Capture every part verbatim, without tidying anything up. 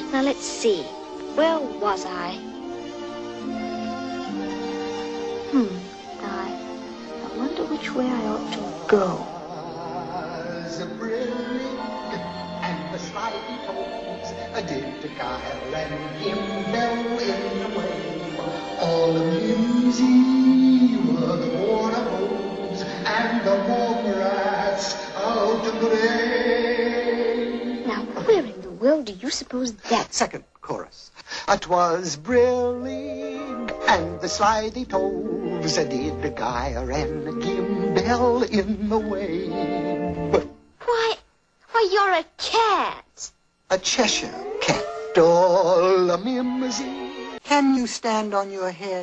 Now, let's see. Where was I? Hmm. I, I wonder which way I ought to go. The brilliant and the slimy toes, a did the guile and him fell in the way. All amusing were the water holes and the water rats out of the rain. Now, where in the world do you suppose that... Second chorus. It was brilliant and the slithy toves, a did the gyre and the gimble in the wave. Why, why, you're a cat. A Cheshire Cat, all a mimsy. Can you stand on your head?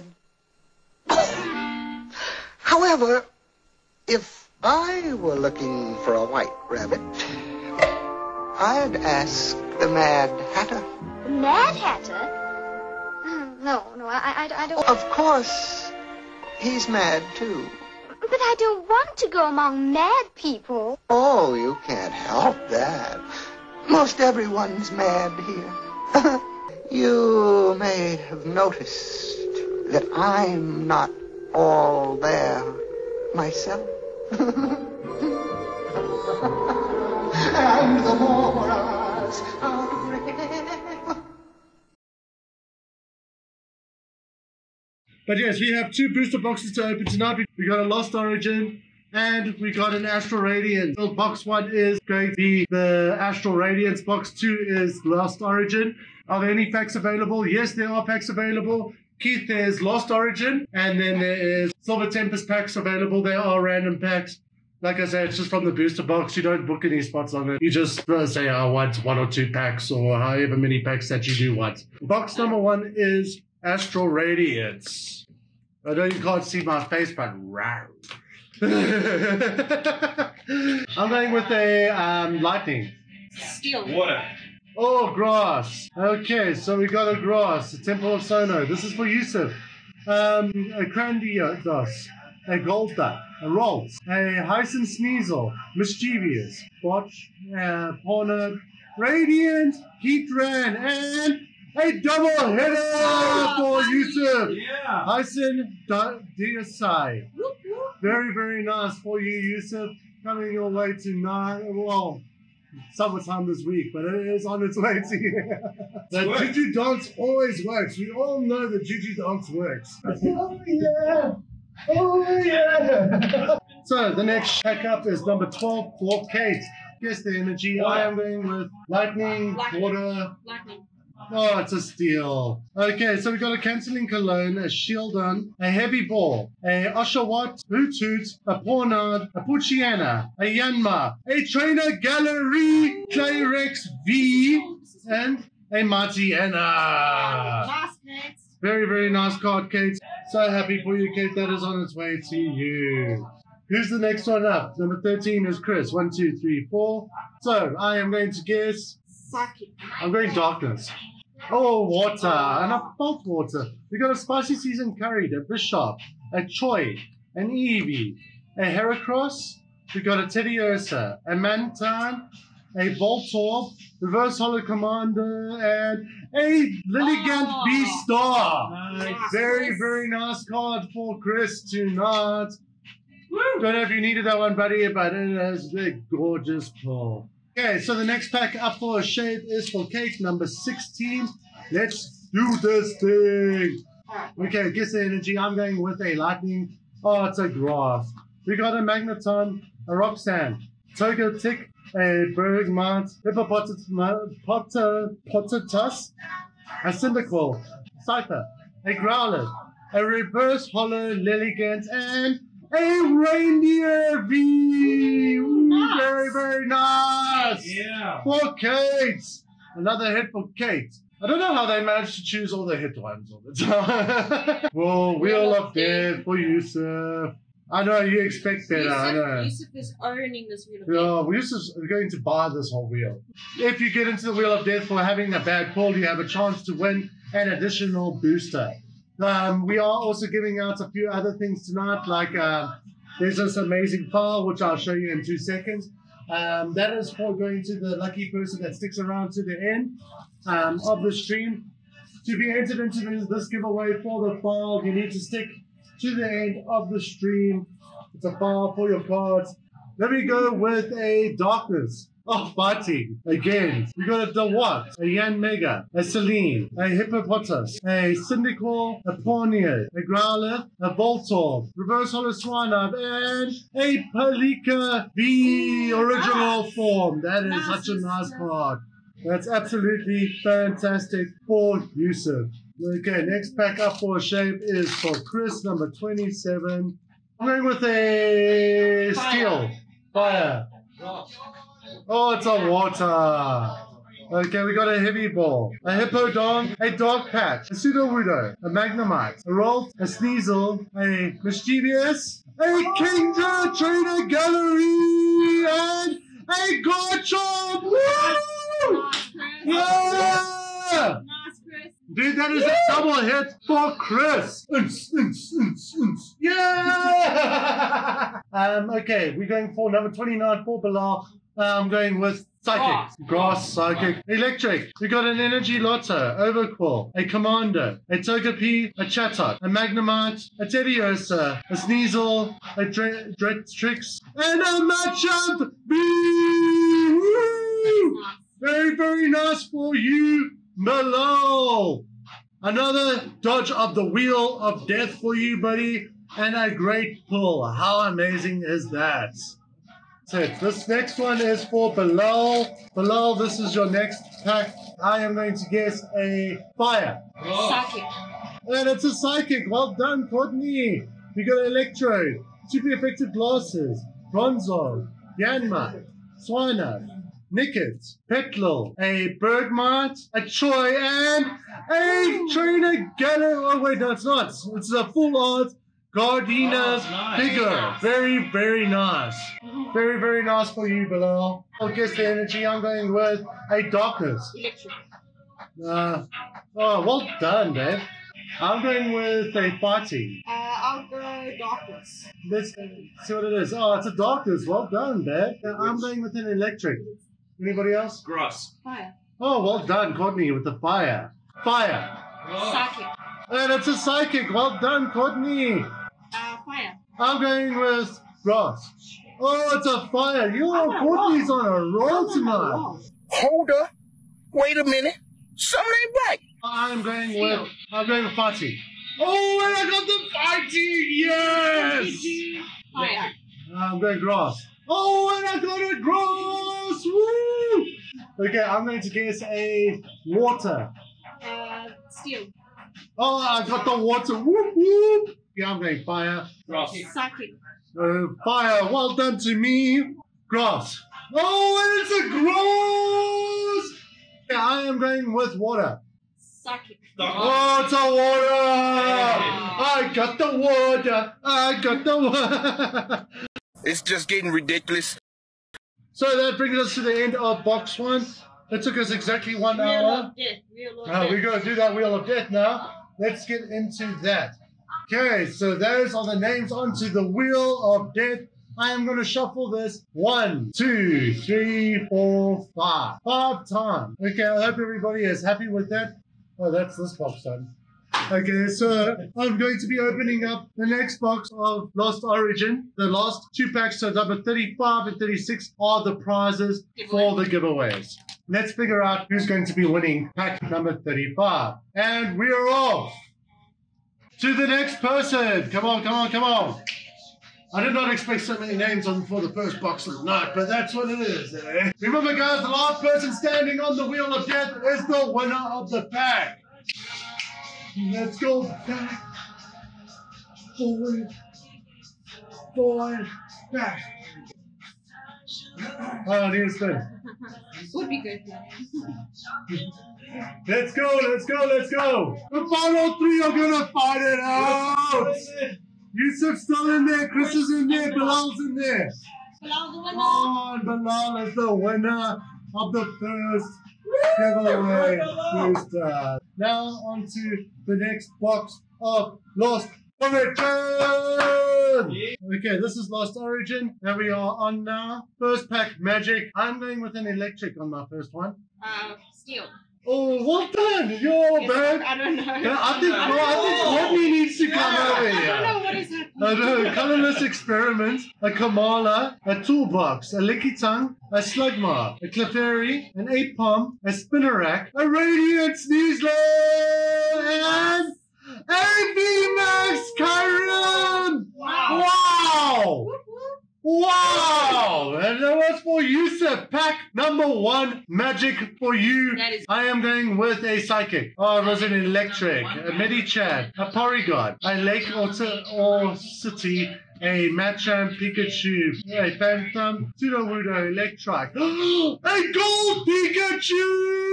However, if I were looking for a white rabbit, I'd ask the Mad Hatter. The Mad Hatter? No, no, I, I, I don't... Of course, he's mad, too. But I don't want to go among mad people. Oh, you can't help that. Most everyone's mad here. You may have noticed that I'm not all there myself. And the more us out of breath. But yes, we have two booster boxes to open tonight. We got a Lost Origin and we got an Astral Radiance. So box one is going to be the Astral Radiance. Box two is Lost Origin. Are there any packs available? Yes, there are packs available. Keith, there's Lost Origin, and then there is Silver Tempest packs available. There are random packs. Like I said, it's just from the booster box. You don't book any spots on it. You just uh, say, I want one or two packs or however many packs that you do want. Box number one is Astral Radiance. I know you can't see my face, but rawr. I'm going with a um, lightning. Steel. Water. Oh, grass. Okay, so we got a grass, a Temple of Sono. This is for Yusuf. Um, a Grandios, a Golda, a Rolls, a Hyacinth Sneasel, Mischievous, Botch, uh, Porno, Radiant, Heatran, and a double hitter for Yusuf. Yeah. Hyacinth Diasai. Very, very nice for you, Yusuf. Coming your way to nine. Well, summertime this week, but it is on its way to you. The Juju dance always works. We all know that Juju dance works. Oh yeah! Oh yeah! So the next pack up is number twelve for Kate. Guess the energy. I am going with lightning, Lightning. water. Lightning. Oh, it's a steal. Okay, so we got a cancelling cologne, a shieldon, a heavy ball, a Oshawott, Hoot Hoot, a Pornard, a Puchiana, a Yanma, a Trainer Gallery, Clayrex V, and a Martiana. Last next. Very, very nice card, Kate. So happy for you, Kate. That is on its way to you. Who's the next one up? Number thirteen is Chris. One, two, three, four. So I am going to guess. Psychic. I'm going darkness. Oh, water. And a fault water. We got a spicy seasoned curry, a Bishop, a Choi, an Eevee, a Heracross. We got a Teddiursa, a Mantan, a Voltorb, Reverse Hollow Commander, and a Lilligant Oh. B-Star. Nice. Very, very nice card for Chris tonight. Woo. Don't know if you needed that one, buddy, but it is a gorgeous pull. Okay, so the next pack up for a shade is for Kate, number sixteen. Let's do this thing. Okay, guess the energy. I'm going with a lightning. Oh, it's a grass. We got a Magneton, a Roxanne, Togetic, a Bergmont, Hippopotamus, Potatus, a Cyndaquil, Scyther, a Growlithe, a Reverse Hollow Lilligant, and a Reindeer V. Ooh, Nice. Very, very nice. Yeah. For Kate. Another hit for Kate. I don't know how they managed to choose all the hit ones all the time. Well, Wheel of Death for Yusuf. I know, you expect better, I know. Yusuf is owning this wheel of Yeah, death. well, Yusuf's going to buy this whole wheel. If you get into the Wheel of Death for having a bad pull, you have a chance to win an additional booster. Um, we are also giving out a few other things tonight, like uh, there's this amazing file, which I'll show you in two seconds. Um, that is for going to the lucky person that sticks around to the end um, of the stream. To be entered into this, this giveaway for the file, you need to stick to the end of the stream. It's a file for your cards. Let me go with a darkness. Oh, fighting again. We got a Dawat, a Yan Mega, a Celine, a Hippopotas, a Syndical, a Pawnier, a Growler, a Voltorb, Reverse Holo Swinub, and a Palika V original nice. form. That is Nice. such a nice card. That's absolutely fantastic for Yusuf. Okay, next pack up for a shape is for Chris, number twenty-seven. I'm going with a Steel. Fire. Oh, it's a water. Okay, we got a heavy ball, a hippodon, a dog patch, a pseudo-wudo, a magnemite, a rolt, a sneasel, a mischievous, a Kingdra trainer gallery, and a Garchomp. Woo! Nice, Chris. Yeah! Nice, Chris. Dude, that is a double hit for Chris. Unce, unce, unce, unce. Yeah! um, okay, we're going for number twenty-nine for Bilal. Uh, I'm going with Psychic. Grass. Grass, Psychic. Electric. We got an Energy Lotto, Overquill, a Commander, a Togepi, a Chatot, a Magnemite, a Teddiursa, a Sneasel, a Dre- Dretrix, and a Machamp B! Woo! Very, very nice for you, Bilal. Another dodge of the Wheel of Death for you, buddy, and a great pull. How amazing is that? So this next one is for Bilal. Bilal, this is your next pack. I am going to guess a fire. Psychic. And it's a psychic. Well done, Courtney. We got Electrode, super effective glasses, Bronzor, Yanma, Swiner, Nickit, Petlil, a Bergmite, a Choi, and a Trainer Gallery. Oh, wait, no, it's not. It's a full art Gardena Oh, nice. figure. Very, very nice. Very, very nice for you, Bilal. I'll guess the energy. I'm going with a Darkness. Electric. Uh, oh, well done, Dave. I'm going with a Fighting. Uh, I'll go darkness. Let's see what it is. Oh, it's a Darkness. Well done, Dave. I'm going with an Electric. Anybody else? Grass. Fire. Oh, well done, Courtney, with the Fire. Fire. Psychic. And it's a Psychic. Well done, Courtney. Uh, fire. I'm going with Grass. Oh, it's a Fire. Yo, I'm not Courtney's wrong. on a roll I'm not tonight. wrong. Hold up. Wait a minute. Something ain't right. I'm going with, I'm going with Fighting. Oh, and I got the Fighting. Yes. Fire. I'm going Grass. Oh, and I got a Grass. Woo. Okay, I'm going to guess a Water. Uh, steel. Oh, I got the Water. Whoop, whoop. Yeah, I'm going Fire. Grass. Psychic. Uh, fire, well done to me. Grass. Oh, and it's a grass. Yeah, I am going with water. Psychic. Oh, it's a water. I got the water. I got the water. It's just getting ridiculous. So that brings us to the end of box one. It took us exactly one Wheel hour. of death. Wheel of Uh, death. we're going to do that Wheel of Death now. Let's get into that. Okay, so those are the names onto the Wheel of Death. I am going to shuffle this one, two, three, four, five. Five times. Okay, I hope everybody is happy with that. Oh, that's this box done. Okay, so I'm going to be opening up the next box of Lost Origin. The last two packs, so number thirty-five and thirty-six, are the prizes for the giveaways. Let's figure out who's going to be winning pack number thirty-five. And we're off to the next person. Come on, come on, come on. I did not expect so many names on for the first box of the night, but that's what it is. Eh? Remember, guys, the last person standing on the Wheel of Death is the winner of the pack. Let's go back, forward, forward, back. Oh, need a spin. Would be good. Let's go, let's go, let's go. The final three are gonna fight it out. Yusuf's still in there, Chris is in there, Bilal's in there. Bilal the winner. Come on, Bilal is the winner of the first giveaway booster. Now on to the next box of Lost Origin! Okay, this is Lost Origin, and we are on now. First pack magic. I'm going with an electric on my first one. Uh, steel. Oh, well done! You're Yes, back. I don't know. Yeah, I think, well, I think Courtney needs to come over I don't here. know what is happening. I know, colorless experiment, a Kamala, a toolbox, a licky tongue, a slugma, a Clefairy, an ape palm, a spinnerack, a Radiance Sneasler, and a V Max Kyron! Wow. Wow! Whoop, whoop. Wow! And that was for you, sir. Pack number one, magic for you. That is- I am going with a psychic. Oh, it was an electric, a Medichat, a Porygon, a Lake or, or City, a Machamp Pikachu, a Phantom, Sudowoodo, Electric. A gold Pikachu!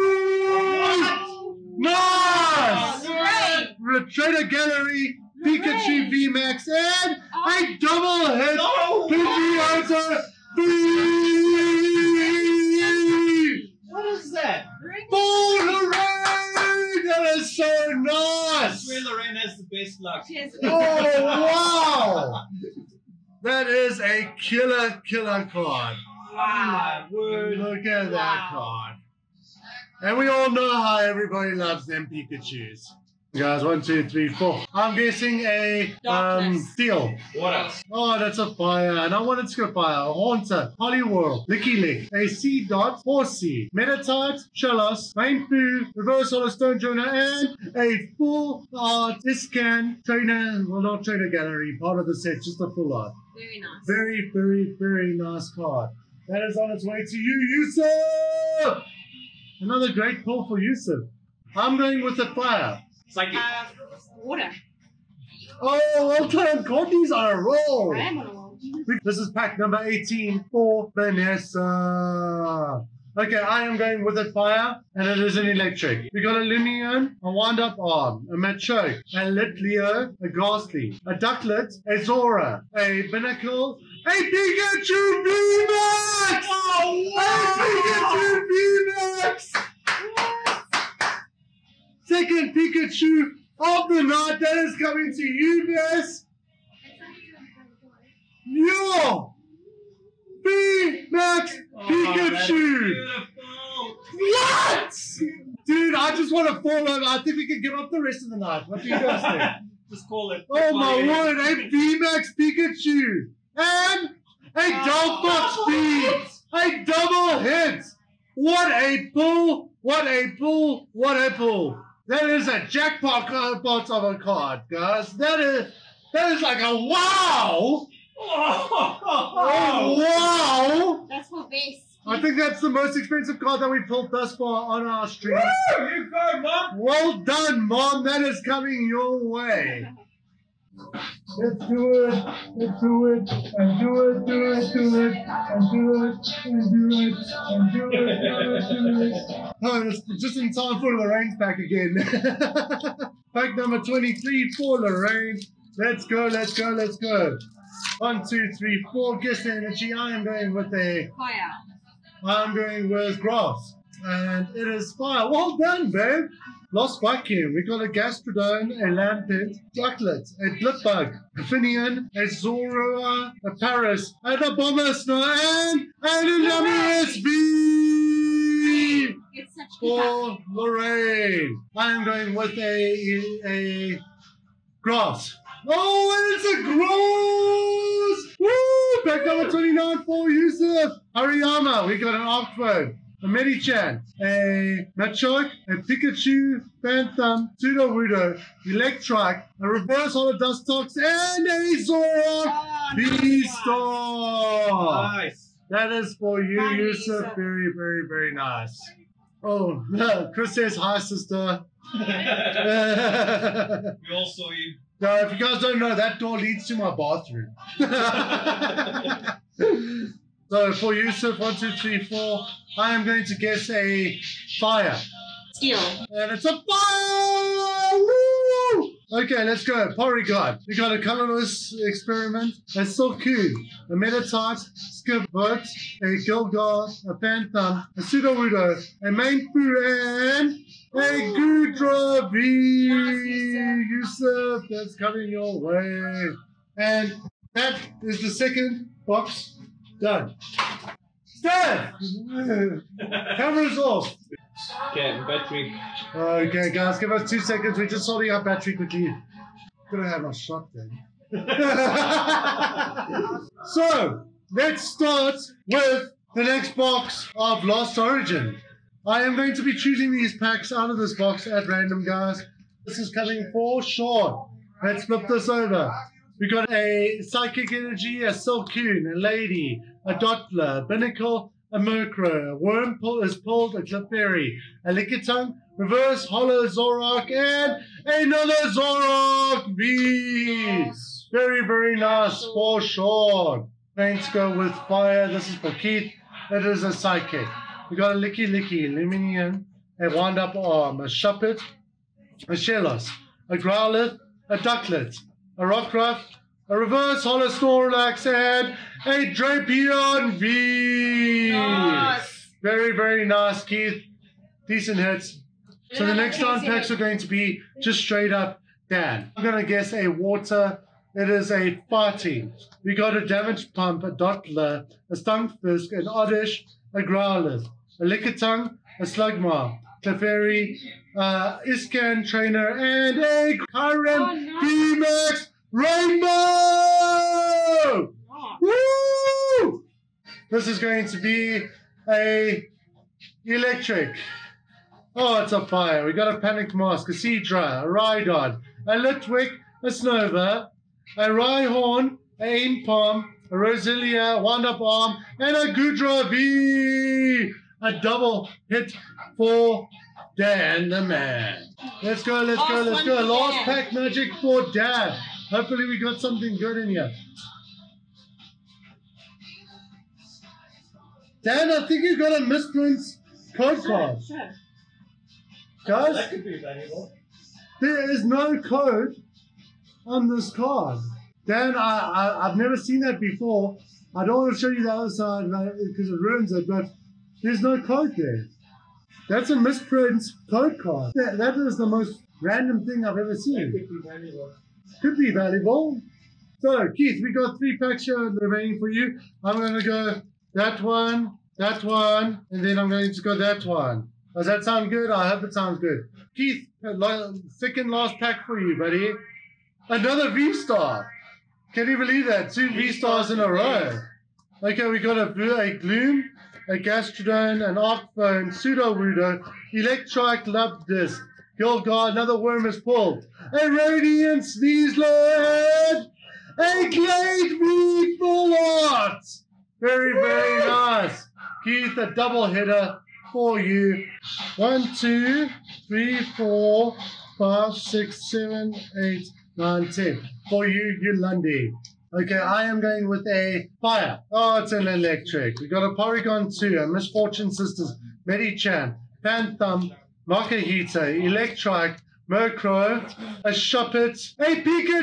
Nice! Great. Trader Gallery, Pikachu V Max, and a double hit No! Pidgeotto three! What is that? For Lorraine! That is so I nice! swear Lorraine has the best luck. Yes. Oh, wow! That is a killer, killer card. Wow. Word. Look at that Wow. card. And we all know how everybody loves them Pikachus. Guys, one, two, three, four. I'm guessing a um, Darkness. steel. What else? Oh, that's a fire. And I wanted to go fire. A Haunter, Poliwhirl, Licky Lick, a Sea Dot, Horsey, Metatite, Shellos, Mainfu, Reverse Hollow Stone Jonah, and a full art Iscan trainer, well, not trainer gallery, part of the set, just a full art. Very nice. Very, very, very nice card. That is on its way to you, Yusuf! Another great pull for Yusuf. I'm going with the fire. Psychic. Uh, water. Oh, well done. Courtney's on a roll. I am on a roll. This is pack number eighteen for Vanessa. Okay, I am going with a fire, and it is an electric. We got a Lumion, a wind-up arm, a Machoke, a Litleo, a Ghastly, a Ducklet, a Zora, a Binnacle, a Pikachu V Max! Oh, A Pikachu V Max! Second Pikachu of the night, that is coming to you, Bess. Yo! V Max Pikachu! Beautiful. What? Dude, I just want to fall over. I think we can give up the rest of the night. What do you guys think? Just call it. Oh my word, a V Max Pikachu! And a Delphox V! A double hit! What a pull! What a pull! What a pull! That is a jackpot card of a card, guys. That is that is like a wow! Oh, wow! That's for base. I think that's the most expensive card that we pulled thus far on our stream. Woo! You go, Mom. Well done, Mom. That is coming your way. Let's do it. Let's do it. And do it. Do it. Do it. And do it. And do it. And do it. Do it. Do it. Oh, it's just in time for Lorraine's pack again. Pack number twenty-three for Lorraine. Let's go. Let's go. Let's go. One, two, three, four. Guess the energy. I am going with a. Fire. I'm going with grass. And it is fire. Well done, babe. Lost vacuum. We got a Gastrodon, a Lampent, Ducklet, a Blipbug, a Finian, a Zorua, a Paris, and a Bomber Snow, and, and an W S B It's such for Lorraine. I am going with a, a grass. Oh, and it's a grass! Woo! Pack number twenty-nine for Yusuf. Hariyama. We got an Octphone, a Medichan, a Machoke, a Pikachu, Phantom, Sudowoodo, Electric, a Reverse Hollow Dustox, and a Zora V-Star. Nice. That is for you, Nice. Yusuf. Very, very, very nice. Oh, Chris says hi, sister. We all saw you. Now, if you guys don't know, that door leads to my bathroom. So for Yusuf, one, two, three, four, I am going to guess a fire. Steel. And it's a fire! Woo! Okay, let's go. Porygon. We got a colorless experiment, a Silcoon, a Metatite, Skipbot, a Gilgar, a Phantom, a Sudowoodo, a Mainfu, and a Goodra V. Yusuf, that's coming your way. And that is the second box done. Steph! Camera's off. Okay, battery. Okay, guys, give us two seconds. We're just sorting out battery quickly. Gonna have my shot then. So, let's start with the next box of Lost Origin. I am going to be choosing these packs out of this box at random, guys. This is coming for Sean. Let's flip this over. We got a Psychic Energy, a Silcoon, a Lady, a Dawdle, a Binnacle, a Murkrow, a Worm pull is pulled, a Clefairy, a Lickitung, Reverse Hollow Zoroark, and another Zoroark V. Very, very nice for Sean. Let's go with Fire. This is for Keith. It is a Psychic. We got a Licky Licky, Luminion, a Wind Up Arm, a Shuppet, a Shellos, a Growlithe, a Ducklet, a Rockruff, a Reverse Hollow Snorlax, and a Drapion V. Nice. Very, very nice, Keith. Decent hits. So the next nine packs are going to be just straight up Dan. I'm going to guess a Water. It is a Fighting. We got a Damage Pump, a Dawdle, a Stunkfisk, an Oddish, a Growlithe, a Lickitung, a Slugma, Clefairy, uh, Iscan Trainer, and a Kyurem Oh, no. V-Max Rainbow! Woo! This is going to be a Electric. Oh, it's a Fire. We got a Panic Mask, a Seadra, a Rhydon, a Litwick, a Snova, a Rhyhorn, a Aimpalm, a Roselia, a Wind Up Arm, and a Goodra V. A double hit for Dan the man. Let's go, let's go, Last let's one go. for Last Dan. pack magic for Dan. Hopefully we got something good in here. Dan, I think you got a misprint code card. Guys, That could be valuable. there is no code on this card. Dan, I, I, I've never seen that before. I don't want to show you the other side because it ruins it, but there's no code there. That's a misprint code card. That, that is the most random thing I've ever That seen. could be valuable. Could be valuable. So, Keith, we got three packs here remaining for you. I'm going to go that one, that one, and then I'm going to go that one. Does that sound good? I hope it sounds good. Keith, second last pack for you, buddy. Another V-Star. Can you believe that? Two V-Stars in a row. Okay, we got a, a Gloom, a Gastrodon, an Arcphone, Sudowoodo, Electrike, Love Disc, Gilgar, another Worm is pulled, a Radiance, Sneasler, a Glade V Full Art. Very, very nice. Keith, a double hitter for you. One, two, three, four, five, six, seven, eight, nine, ten. For you, Yulandi. Okay, I am going with a Fire. Oh, it's an Electric. We got a Porygon two, a Misfortune Sisters, Medichan, Phantom, Makahita, Electrike, Murkrow, a Shuppet, a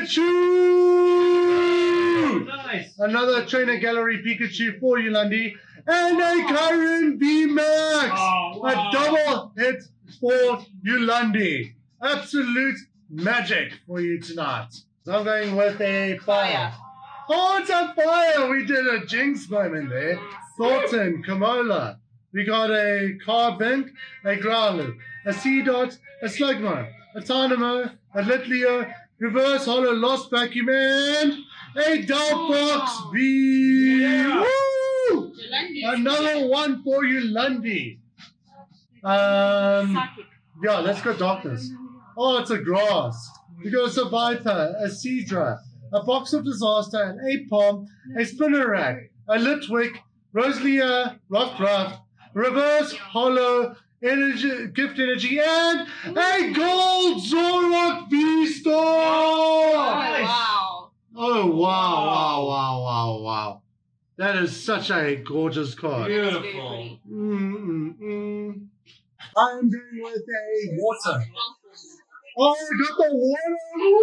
Pikachu! Nice. Another Trainer Gallery Pikachu for you, Lundy. And a Kyurem V-Max! Oh, wow. A double hit for you, Lundy. Absolute magic for you tonight. So I'm going with a Fire. Fire. Oh, it's a Fire! We did a Jinx moment there. Thornton, Kamola. We got a Carbink, a Growlithe, a Seedot, a Slugma, a Tynamo, a Litleo, Reverse Hollow Lost Vacuum, and a Delphox V. Yeah. Woo! Another one for you, Lundy. Um, Psychic. yeah, let's go Darkness. Oh, it's a Grass. We got a Survivor, a Seadra, a Box of Disaster, an Apom, a Spinnerack, a Litwick, Roselia, Rockruff, Reverse Hollow, Energy, Gift Energy, and a Gold Zoroark V-Star! Oh, wow. Oh, wow, wow, wow, wow, wow. That is such a gorgeous card. Beautiful. Mm, mm, mm. I'm going with a Water. Oh, we got the water.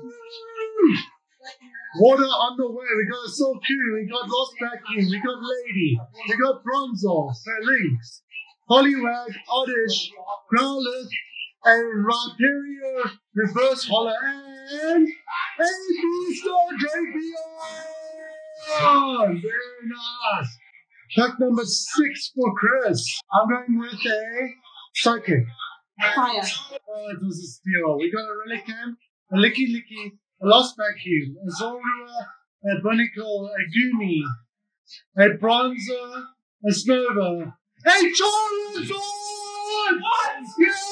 Water on the way. We got a Soul Q. We got Lost Vacuum. We got Lady. We got Bronzor, Lynx, Hollywag, Oddish, Growlithe, a Rhyperior, Reverse Holler, and a Beastar Drapion. Very nice. Pack number six for Chris. I'm going with a Psychic. Fire. Oh, it was a steal. We got a Relicanth, a Licky Licky, a Lost Vacuum, a Zorua, a Bunicle, a Goomy, a Bronzer, a Snova, a Charizard! What?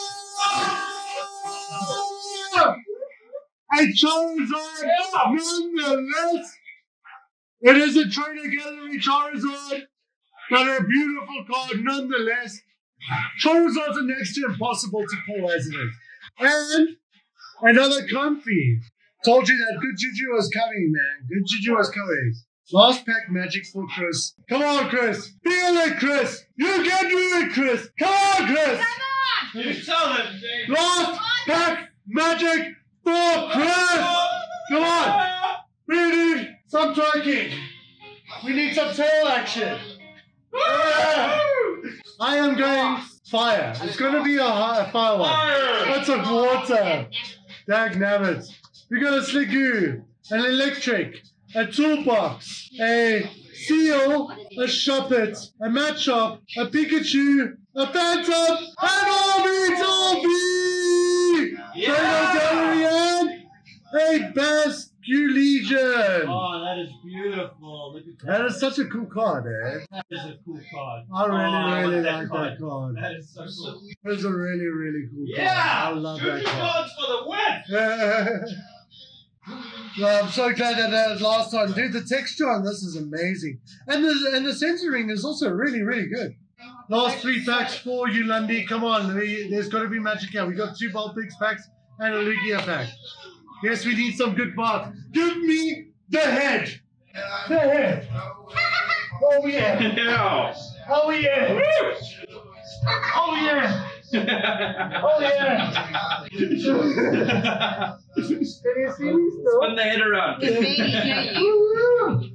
Yeah! A Charizard! Yeah! Nonetheless, it is a Trainer Gallery Charizard, but a beautiful card nonetheless. Charizards are next to impossible to pull, isn't it? And another Comfy. Told you that good juju was coming, man. Good juju was coming. Last pack magic for Chris. Come on, Chris. Feel it, Chris. You can do it, Chris. Come on, Chris. You tell him, Dave. Last pack magic for Chris. Come on. We need some twerking. We need some tail action. Yeah. I am going fire. It's going to be a, a fire one. That's a water. Dag nabbit. We got a Sligoo, an Electric, a Toolbox, a Seal, a Shuppet, a Matchop, a Pikachu, a Phantom, and Orbeetle! Yeah! And a Basque Legion. Oh, that is beautiful. Look at that. That is such a cool card, eh? That is a cool card. I really, Oh, really I like want that card. That is so cool. It's a really, really cool Yeah! card. I love that Two card. cards for the win! Yeah. Well, I'm so glad that that was last time. Dude, the texture on this is amazing. And the, and the censoring is also really, really good. Last three packs for you, Lundy. Come on. We, there's got to be magic here. We got two Baltics packs and a Lugia pack. Yes, we need some good parts. Give me the head. The head. Oh, yeah. Yeah. Oh, yeah. Oh, yeah. Oh, yeah. Can you see me still? Spin the head around. It's baby, yeah, you.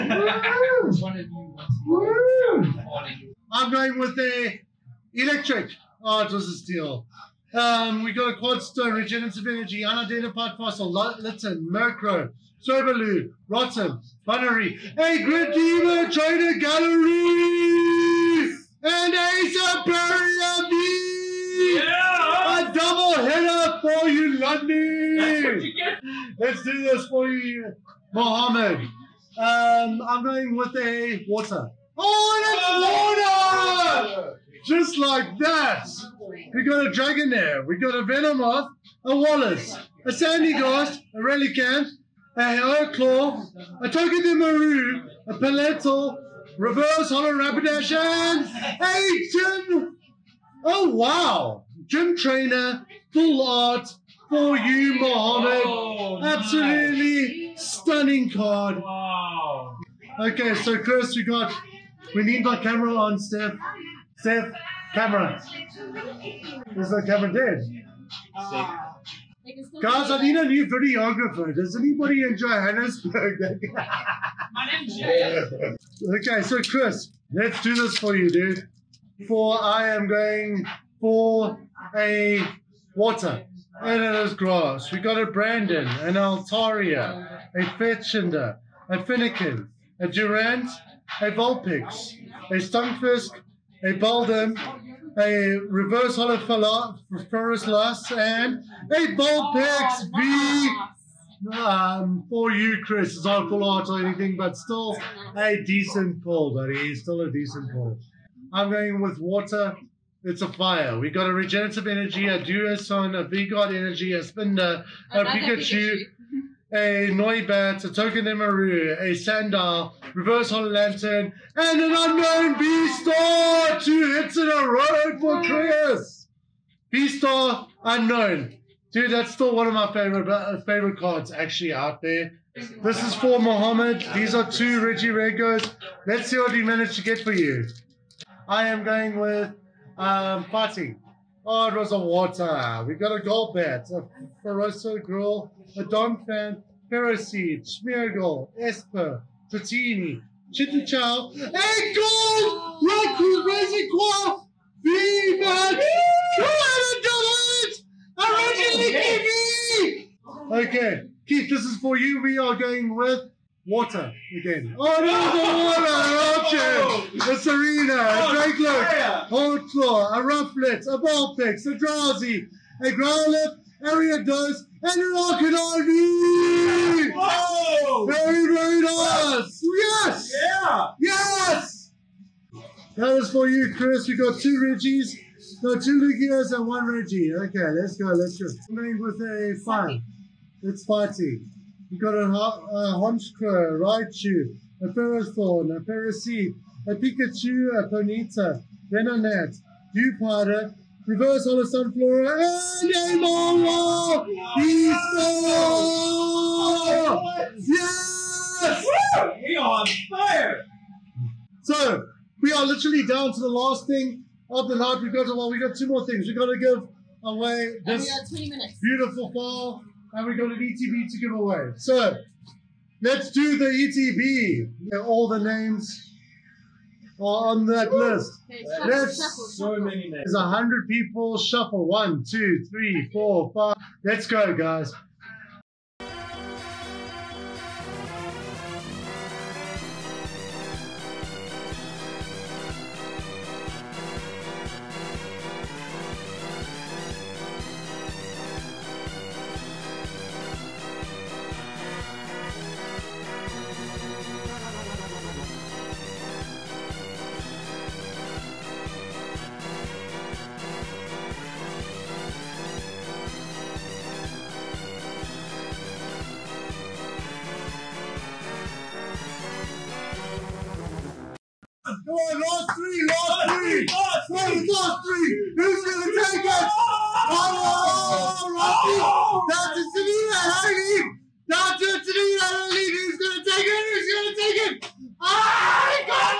I'm going with the Electric. Oh, it was a steal. Um, we got a Quad Stone, Regenerative Energy, Unidentified Fossil, Litten, Murkrow, Sobaloo, Rotom, Bunnery, a Gradiva Trainer Gallery, and a Superior V! Yeah! A double hitter for you, Lundy! That's what you get. Let's do this for you, Mohammed. Um, I'm going with a water. Oh, it's water! Just like that. We got a Dragonair, we got a Venomoth, a Wallace, a Sandygast, a Relicanth, a Heraclaw, a Togedemaru, a Palettal, Reverse Hollow Rapidash, and a Gym. Oh wow! Gym Trainer, full art for you, Mohammed. Oh, Absolutely nice. stunning card. Wow. Okay, so Chris, we got. We need my camera on, Steph. Steph, camera. Is the camera dead? Ah. Guys, I need a new videographer. Does anybody in Johannesburg? My name's Jay. Okay, so Chris, let's do this for you, dude. For I am going for a water. And it is grass. We got a Brandon, an Altaria, a Fetchender, a Finnegan, a Durant, a Vulpix, a Stunfisk, a Baldum, a Reverse Hollow Ferris Lust, and a Vulpix V um, for you, Chris. It's not full art or anything, but still a decent pull, buddy. Still a decent pull. I'm going with water. It's a fire. We got a Regenerative Energy, a Duoson, a V-God Energy, a Spinder, a Another Pikachu, Pikachu. a Noibat, a Togedemaru, a Sandal, Reverse Hollow Lantern, and an Unknown V-Star! Two hits in a row for Chris! V-Star, Unknown. Dude, that's still one of my favorite uh, favorite cards actually out there. This is for Mohammed. These are two Reggie Regos. Let's see what we managed to get for you. I am going with um, Fighting. Oh, it was a water. We got a gold bat, a Feroso Girl, a Don Fan, Ferroseed, Schmeargle, Esper, Tratini, Chittichow, and gold! Raku, Reservoir, V-Man, originally T V! Okay, Keith, this is for you. We are going with water again. Oh, no, the water option. A Serena, a Drakelook, Hawklaw, a Rufflet, a Vulpix, a Drowsy, a Growlithe, Ariados, and an Arcanine! Whoa! Very, very nice! Yes! Yeah! Yes! That is for you, Chris. We got two Reggies, no, two Lugias and one Reggie. Okay, let's go, let's go. I'm going with a fire. It's fighting. You got a, a Honchkrow, Raichu, a Ferrothorn, a Ferroseed, a Pikachu, a Ponyta, Venonat, Dewpider, Reverse Holo Sunflora, and a Momo! He's Yes! Woo! We are on fire! So, we are literally down to the last thing of the night. We've got to, well, we got two more things. We've got to give away And we this got twenty minutes. beautiful file, and we got an E T B to give away. So, let's do the E T B. All the names are on that list. Okay, Let's- shuffle, So shuffle. many names. There's a hundred people. Shuffle. One, two, three, four, five. Let's go, guys. Come on, last three, last three, last three, last three. Who's gonna take it? Oh, Rocky, Doctor Tanita, Haley, Doctor Tanita, Haley. Who's gonna take it? Who's gonna take it? Ah, he got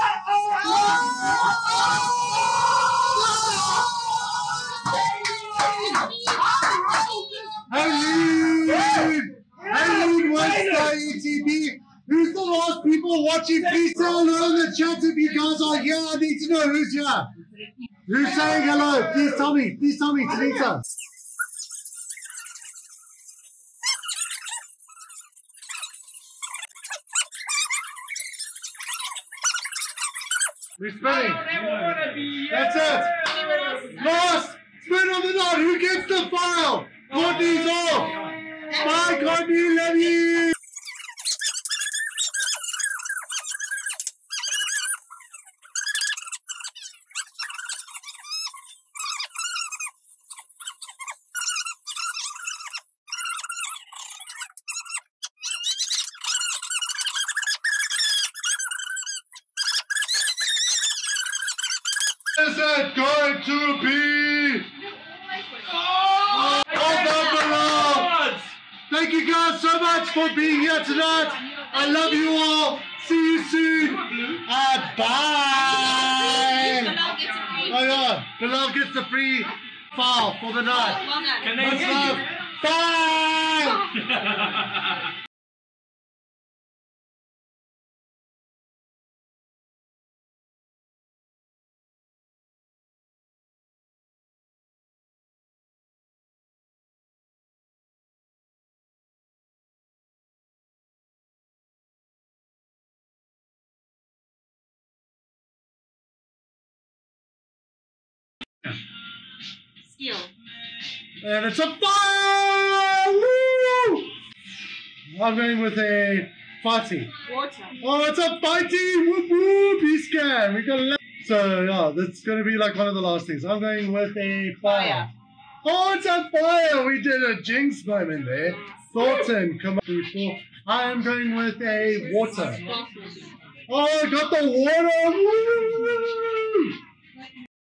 it! Haley, Haley wants the E T B. Who's the last people watching? Please tell her in the chat if you guys are here. I need to know who's here. Who's saying hello? Please tell me. Please tell me, Tanita. We're spinning. That's it. Last spin of the night. Who gets the file? Courtney's off. Bye, Courtney. Love you. Is it going to be? Oh! Oh, Buffalo! Thank you guys so much for being here tonight. I love you all. See you soon. Uh, bye. Oh yeah, Bilal gets the free file for the night. Well done. Can they Much hear love. you? Bye. Skill. And it's a fire! Woo! I'm going with a fighting. Water. Oh, it's a fighting! Whoop whoop! He scan. We got a left. So yeah, that's going to be like one of the last things. I'm going with a fire. Fire. Oh, it's a fire! We did a jinx moment there. Thornton, come on, three, four. I am going with a water. Oh, I got the water! Woo!